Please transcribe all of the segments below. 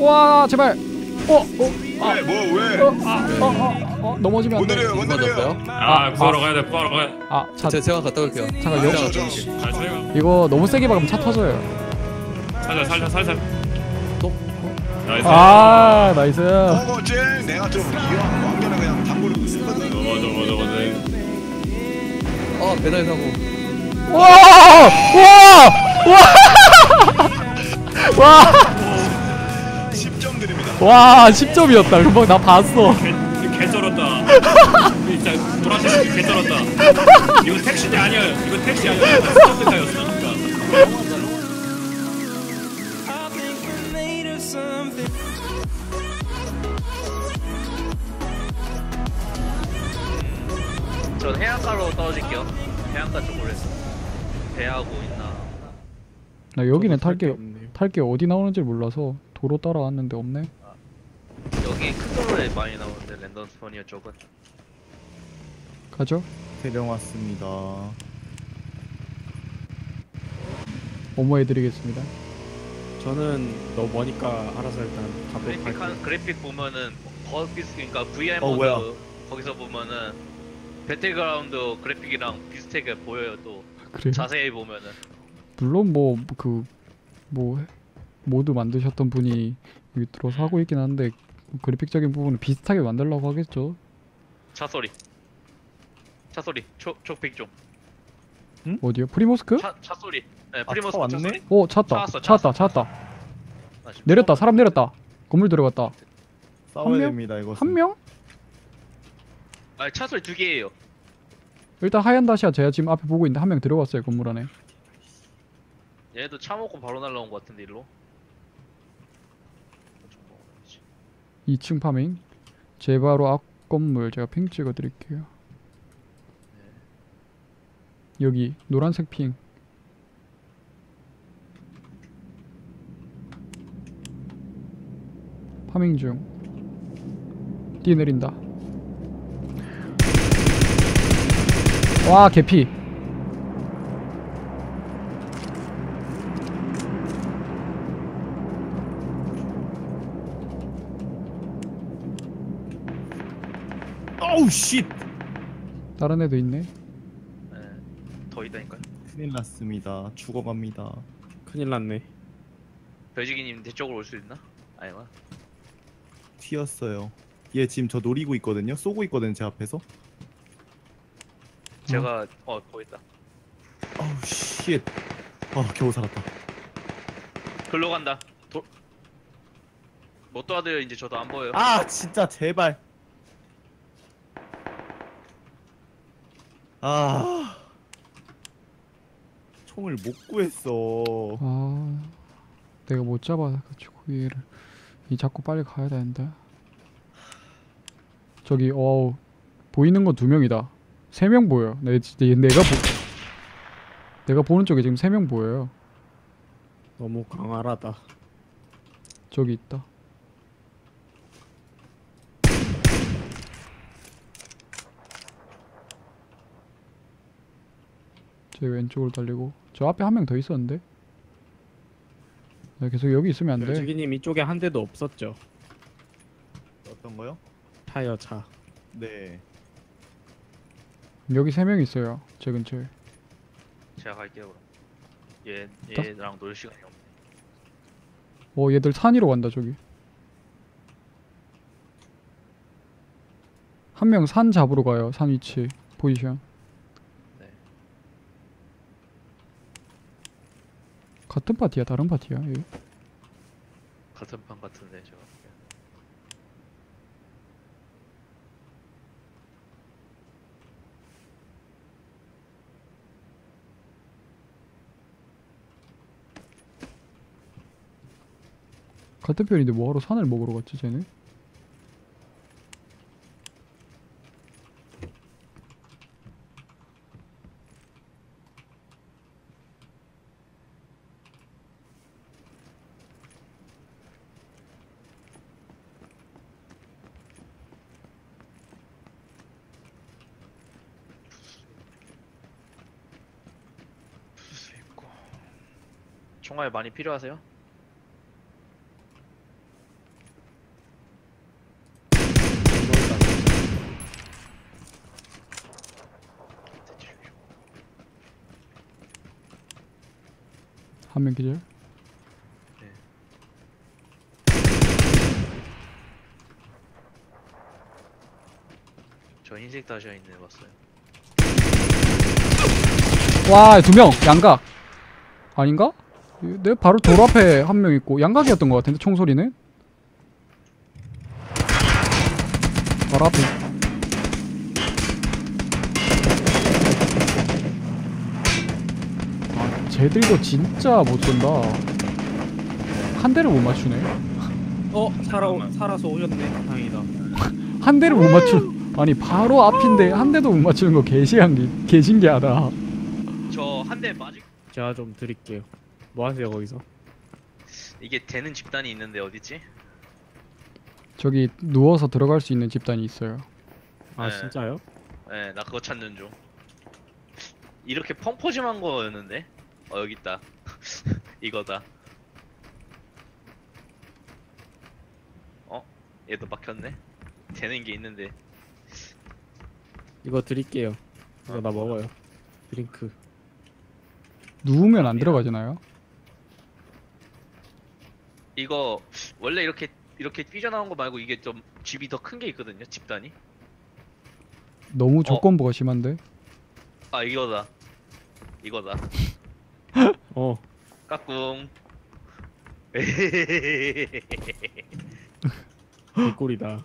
와 제발. 왜? 넘어지면 안 못 돼. 내려요, 못 내려요. 구하러 가야 돼. 구하러 가야 돼. 차 제가 갔다 올게요. 잠깐 여 살살. 이거 너무 세게 박으면 차 터져요. 살살. 나이스. 나이스. 어거지 내가 좀 이왕 왕년에 그냥 당구를 했거든. 저거. 배달 사고. 와 10점 드립니다. 와 10점이었다. 금방 나 봤어. 개 쩔었다. 진짜 보라색 개 쩔었다. 이거 택시 아니야. 이거 택시 아니야. 스톱대사였어. 전 해안가로 떨어질게요. 해안가 쪽으로 해서 배하고 있나. 나 여기는 탈게 어디 나오는지 몰라서 도로 따라왔는데 없네. 여기 큰 도로에 많이 나오는데 랜덤 스포니어 쪽은. 가죠. 대령 왔습니다. 어머해드리겠습니다. 저는 너무 머니까 알아서 일단 가도록 할게요. 그래픽 보면은 그러니까 VR 어, 모드 뭐야? 거기서 보면은 배틀그라운드 그래픽이랑 비슷하게 보여요. 또 그래요? 자세히 보면은. 물론 모드 만드셨던 분이 여기 들어서 하고 있긴 한데 그래픽적인 부분은 비슷하게 만들려고 하겠죠. 차 소리. 초픽 좀. 어디요? 프리모스크? 차 소리. 네, 차 프리모스 왔네? 차 소리. 오 찾았다. 찾았어. 찾았다. 아, 지금 내렸다. 사람 내렸다. 건물 들어갔다. 싸워야 명? 됩니다 이거. 한 명? 차 소리 2개예요. 일단 하얀 다시아 제가 지금 앞에 보고 있는데 한 명 들어갔어요 건물 안에. 얘도 차 먹고 바로 날라온 것 같은데 일로. 2층 파밍. 제 바로 앞 건물 제가 핑 찍어드릴게요. 여기 노란색 핑. 파밍 중. 뛰어내린다. 와 개피. 어우 쉣! 다른 애도 있네. 네, 더 있다니까요. 큰일 났습니다. 죽어갑니다. 큰일 났네. 별지기님 내 쪽으로 올 수 있나? 아니구나. 튀었어요. 얘 지금 저 노리고 있거든요. 쏘고 있거든요 제 앞에서. 제가 보였다. 어우 쉣. 겨우 살았다. 글로 간다. 못 도와드려. 이제 저도 안 보여요. 진짜 제발. 총을 못 구했어. 내가 못 잡아가지고 얘를 자꾸 빨리 가야 되는데. 저기 보이는 건 2명이다. 3명 보여. 내가 보는 쪽에 지금 3명 보여요. 너무 강활하다. 저기 있다. 제 왼쪽으로 달리고 저 앞에 한 명 더 있었는데. 나 계속 여기 있으면 안 돼. 별지기님 이쪽에 한 대도 없었죠? 어떤 거요? 타이어 차. 네. 여기 3명 있어요. 제 근처에. 제가 갈게요 그럼. 얘랑 놀 시간이 없네. 얘들 산 위로 간다 저기. 한 명 산 잡으러 가요. 산 위치 포지션. 네. 같은 파티야 다른 파티야 얘? 같은 판 같은데 제가. 같은 편인데 뭐하러 산을 먹으러 갔지 쟤네? 총알 많이 필요하세요? 한 명 기절. 저 흰색 다시아 있네 봤어요. 와, 2명 양각. 아닌가? 내 바로 도로 앞에 한 명 있고 양각이었던 것 같은데 총소리는? 바로 앞에. 아, 쟤들도 진짜 못 쏜다. 한 대를 못 맞추네. 살아서 오셨네. 다행이다. 한 대를 못 맞추. 아니 바로 앞인데 한 대도 못 맞추는 거 개신기하다. 저 한 대 맞을 제가 좀 드릴게요. 뭐 하세요 거기서? 이게 되는 집단이 있는데 어딨지? 저기 누워서 들어갈 수 있는 집단이 있어요. 아 네. 진짜요? 네, 나 그거 찾는 중. 이렇게 펑퍼짐한 거였는데? 여기 있다. 이거다. 얘도 막혔네. 되는 게 있는데. 이거 드릴게요. 이거 나 먹어요. 드링크. 누우면 안 들어가잖아요. 이거 원래 이렇게 삐져나온 거 말고 이게 좀 집이 더 큰 게 있거든요. 집단이. 너무 조건부가 심한데. 아 이거다. 이거다. 어. 까꿍. 개꿀이다.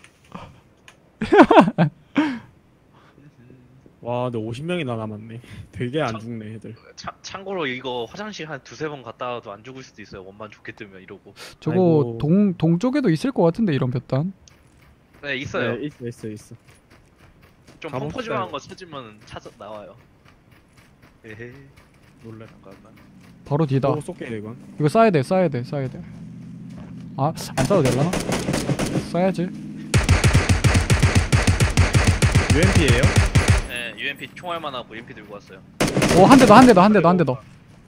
와, 근데 50명이나 남았네. 되게 안 죽네, 애들. 참고로 이거 화장실 한 두세 번 갔다 와도 안 죽을 수도 있어요. 원만 좋게 뜨면 이러고. 저거 아이고. 동쪽에도 있을 것 같은데 이런 볕단. 네 있어요. 네, 있어. 좀 가봅시다. 펑퍼짐한 거 찾으면 찾아 나와요. 에헤. 놀래. 잠깐만. 바로 뒤다. 또 쏠게요, 이건. 이거 쏴야 돼. 아, 안 쏴도 될라나? 쏴야지. UMP예요? 네, UMP 총알만 하고 UMP 들고 왔어요. 오, 한 대 더.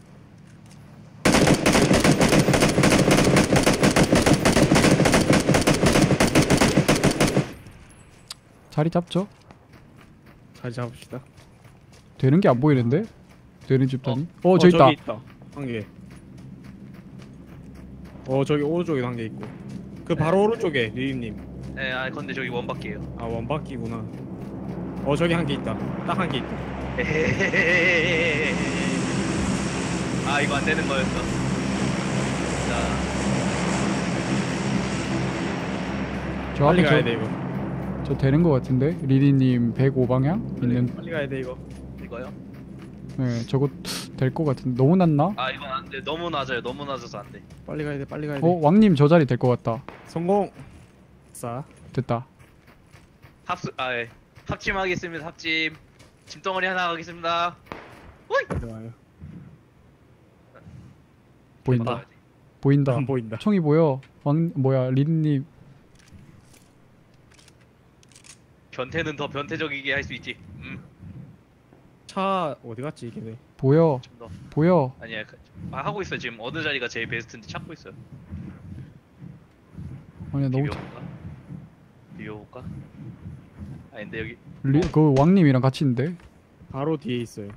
자리 잡죠? 잘 잡읍시다. 되는 게 안 보이는데? 되는 집단이? 저 있다. 저기 있다. 한 개. 저기 오른쪽에도 한 개 있고. 그 바로 오른쪽에 리리님. 네, 근데 저기 원밖에요. 아, 원바퀴구나. 저기 한 개 있다. 딱 한 개 있다. 에헤헤헤헤헤헤. 아 이거 안 되는 거였어. 자, 저 빨리 앞에 가야 돼, 이거. 저 되는 것 같은데? 리리님 105방향 있는. 빨리 가야 돼, 이거. 이거요? 네, 저거 될 것 같은데 너무 낮나? 아 이건 안 돼. 너무 낮아요. 너무 낮아서 안 돼. 빨리 가야 돼. 왕님 저 자리 될 것 같다. 성공. 싸. 됐다. 예. 합침하겠습니다. 합침. 짐덩어리 하나 가겠습니다. 좋아요. 보인다. 보인다. 안 보인다. 총이 보여. 리리님. 변태는 더 변태적이게 할 수 있지. 차 어디 갔지 이게? 네. 보여. 좀 더. 보여. 아니야. 하고 있어요. 지금 어느 자리가 제일 베스트인지 찾고 있어요. 아니야 너무 비벼볼까? 아닌데 여기 그 왕님이랑 같이 있는데. 바로 뒤에 있어요.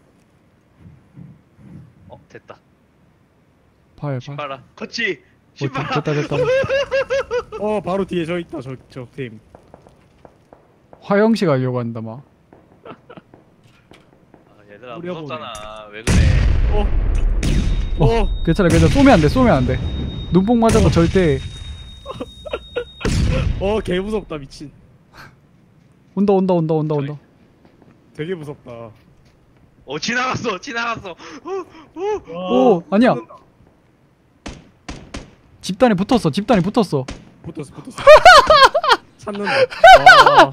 됐다. 팔. 신발아. 그렇지. 신발아. 됐다. 바로 뒤에 저 있다. 저 팀. 화영씨 가려고 한다 막. 얘들아 뿌려보네. 무섭잖아. 왜 그래? 괜찮아. 쏘면 안 돼. 눈뽕 맞아도 절대. 개 무섭다 미친. 온다. 되게 무섭다. 지나갔어. 오, 아니야. 집단에 붙었어. 붙었어. 찾는다. 와.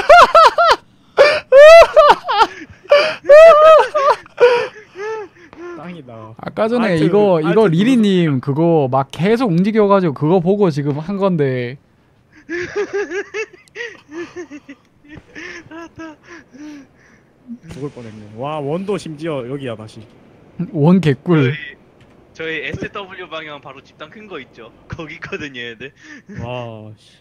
짱이다. 아까 전에 알트, 이거 알트 리리님 그거 막 계속 움직여가지고 그거 보고 지금 한 건데. 죽을 뻔했네. 와, 원도 심지어 여기야 다시. 원 개꿀. 저희 SW 방향 바로 집단 큰 거 있죠. 거기 있거든요, 얘들. 와, 씨.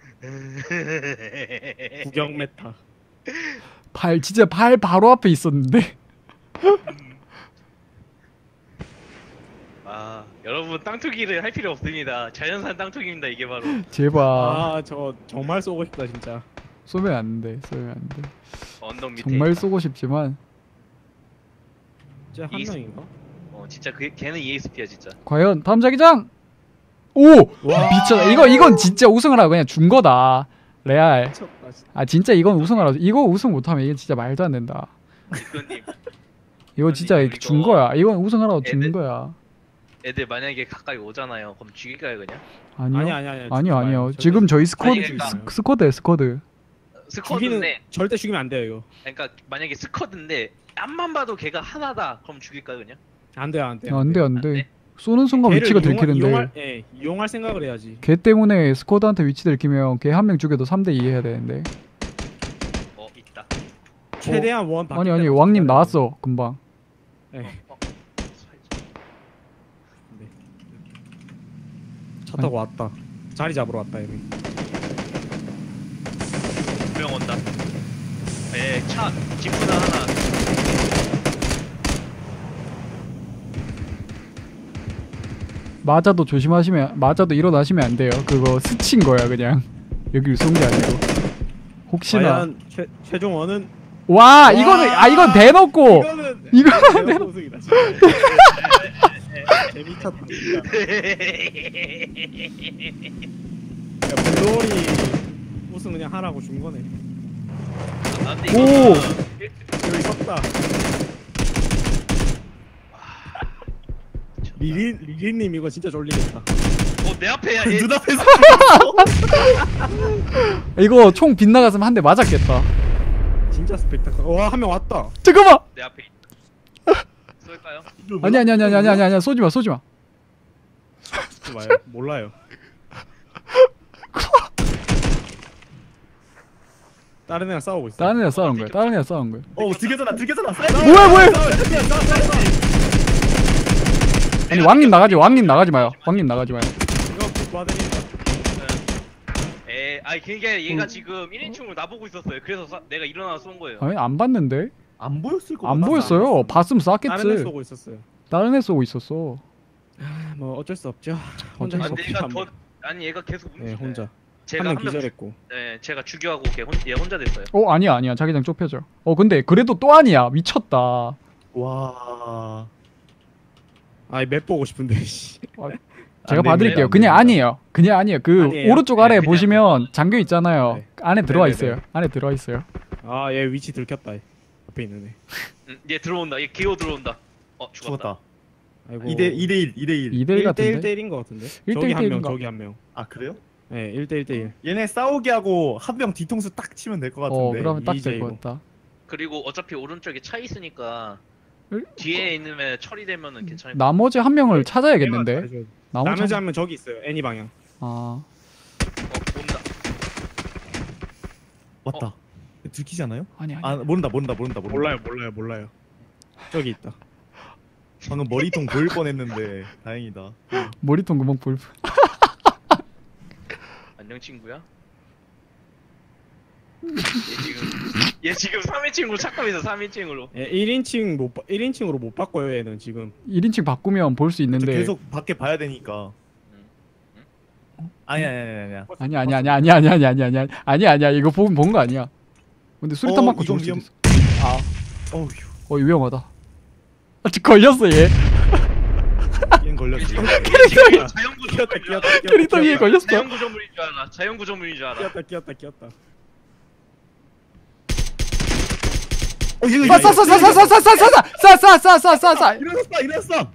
구경 메타. 진짜 팔 바로 앞에 있었는데. 아 여러분 땅투기를 할 필요 없습니다. 자연산 땅투기입니다 이게 바로. 제발 아저 정말 쏘고 싶다 진짜. 쏘면 안돼 쏘면 안돼 언덕 밑에. 정말 쏘고 싶지만 진짜 한 이- 명인가? 진짜 걔는 ESP야 진짜. 과연 다음 자기장 오 미쳤다 이건 진짜 우승을 하고 그냥 준 거다 레알. 미쳤다 진짜. 아 진짜 이건 우승하라. 이거 우승 못하면 이게 진짜 말도 안 된다. 이건님 이거 진짜 이거 준 거야. 이건 우승하라고 준 애들- 거야. 애들 만약에 가까이 오잖아요. 그럼 죽일까요 그냥? 아니요. 아니요. 아니요 아니요. 지금 저희 스쿼드 아니, 그러니까- 스쿼드에 스쿼드. 죽이는 스쿼드인데 절대 죽이면 안 돼요 이거. 그러니까 만약에 스쿼드인데 앞만 봐도 걔가 하나다. 그럼 죽일까요 그냥? 안 돼요 안 돼요. 안돼 안 안돼. 돼? 쏘는 순간 위치가 들키는데 이용할 생각을 해야지. 걔 때문에 스쿼드한테 위치 들키면 걔 한 명 죽여도 3대 2 해야 되는데. 있다. 최대한 원. 아니 왕님 나왔어 금방. 네. 어. 차 타고 왔다. 자리 잡으러 왔다 여기. 두명 온다. 차 지프나 하나. 맞아도 조심하시면 맞아도 일어나시면 안 돼요. 그거 스친 거야 그냥. 여기를 쏜 게 아니고. 혹시나. 과연 최종원은 와 이거는 이건 대놓고. 이거는 대놓고 우승이다. 재미쳤다. 분돌이 우승 그냥 하라고 준 거네. 아, 근데 오! 여기 섰다. 리리님 이거 진짜 졸리겠다. 내 앞에야. 얘. 눈앞에서 이거 총 빗나갔으면 한 대 맞았겠다. 진짜 스펙타클. 와 한 명 왔다. 잠깐만. 내 앞에. 쏠까요? 아니야 쏘지 마. 봐요. 몰라요. 다른 애랑 싸우고 있어. 다른 애랑 싸우는 거야. 들켜잖아. 뭐야? 아니 왕님 나가지 마요. 이거 도와드린다. 그러니까 얘가 지금 1인칭으로 나보고 있었어요. 그래서 내가 일어나서 쏜 거예요. 아니 안 봤는데. 안 보였을 거 안 보였어요. 봤으면 다른 애 쐈겠지. 쏘고 있었어요. 다른 애 쏘고 있었어. 뭐 어쩔 수 없죠. 혼자 어쩔 수 근데 얘가 계속 움직여. 네 혼자. 제가 한 명 한 명 기절했고. 네, 제가 죽여하고 얘 혼자 됐어요. 아니야. 자기장 좁혀져. 근데 그래도 또 아니야. 미쳤다. 와. 맵 보고 싶은데. 씨. 제가 안 봐드릴게요. 됩니다. 그냥 아니에요. 그 아니에요. 오른쪽 아래 그냥- 보시면 잠겨 있잖아요. 네. 안에 들어와 네네네. 있어요. 안에 들어와 있어요. 얘 위치 들켰다. 옆에 있는 애. 얘 들어온다. 얘 기어 들어온다. 죽었다. 죽었다. 아이고. 2대1 2대1 같은데. 1대1인 것 같은데. 1대1 저기 한 명, 인가? 저기 한 명. 아 그래요? 네, 1대1. 얘네 싸우게 하고 한 명 뒤통수 딱 치면 될 것 같은데. 그러면 딱 이제 될 것 이거. 같다. 그리고 어차피 오른쪽에 차 있으니까 을? 뒤에 있는 처리되면은 괜찮을 것 나머지 한 명을 찾아야겠는데. 잘해줘야 돼. 나머지 나머지 한 명 저기 있어요. 애니 방향. 아 온다. 맞다. 들키지 않아요? 아니. 아 모른다. 몰라요. 저기 있다. 방금 머리통 보일 뻔했는데 다행이다. 머리통 구멍 불. 안녕 친구야. 얘 지금 3인칭으로 착각해서 3인칭으로. 1인칭으로 못 바꿔요, 얘는 지금. 1인칭 바꾸면 볼 수 저 있는데. 계속 밖에 봐야 되니까. 아니야. 아니야. 이거 본 거 아니야. 근데 수리탄 맞고 이건 죽을 수도 위험- 있어. 어휴. 위험하다. 아직 걸렸어 얘. 얘는 걸렸어. 캐릭터에 자연구조물인 캐릭터 위에 걸렸어. 자연구조물인 줄 알아. 끼었다. 싸. 일어났어.